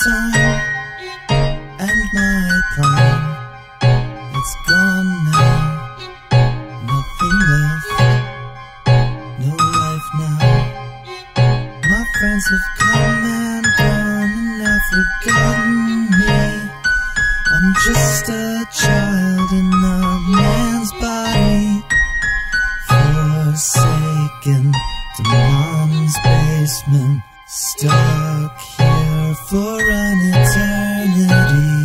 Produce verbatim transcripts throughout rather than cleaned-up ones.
time and my prime. It's gone now, nothing left, no life now. My friends have come and gone and have forgotten me. I'm just a child in a man's body, forsaken to mom's basement, stuck here for an eternity.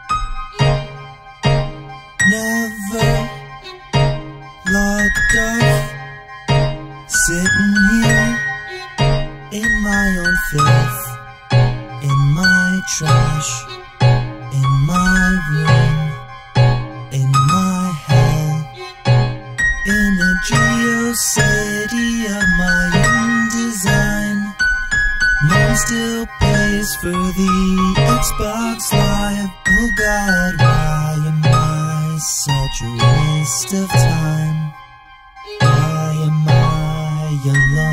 Never locked off, sitting here in my own filth, in my trash, in my room, in my hell, in a geocity of my own design. Mom still pays for the Xbox Live. Oh God, why am I such a waste of time? Why am I alone?